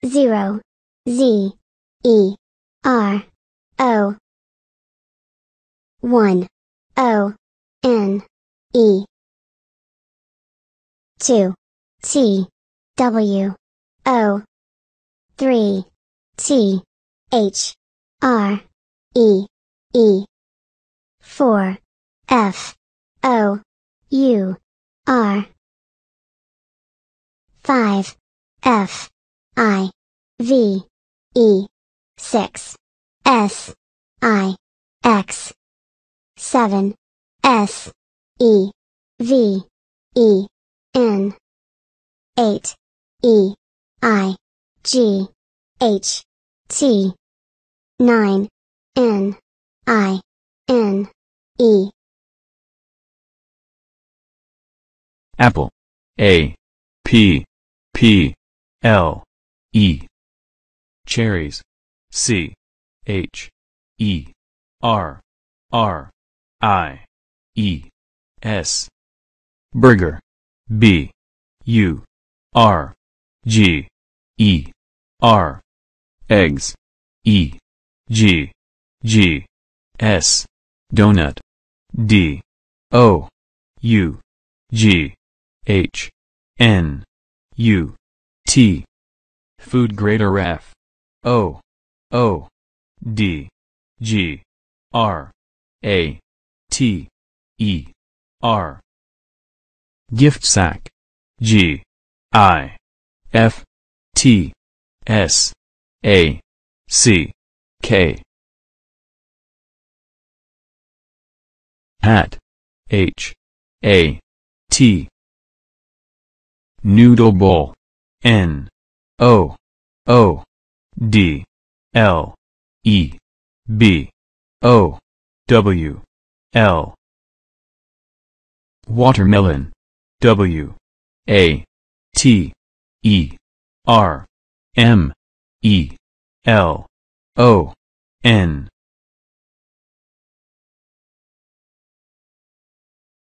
0, Z, E, R, O, 1, O, N, E, 2, T, W, O, 3, T, H, R, E, E, 4, F, O, U, R, 5, F, I, V, E, 6, S, I, X, 7, S, E, V, E, N, 8, E, I, G, H, T, 9, N, I, N, E. Apple. A. P. P. L. E. Cherries. C. H. E. R. R. I. E. S. Burger. B. U. R. G. E. R. Eggs. E. G. G. S. Donut. D. O. U. G. H. N. U. T. Food grader F. O. O. D. G. R. A. T. E. R. Gift sack. G. I. F. T. S. A. C. K. Hat. H. A. T. Noodle bowl. N. O. O. D. L. E. B. O. W. L. Watermelon. W. A. T. E. R. M. E. L. O. N.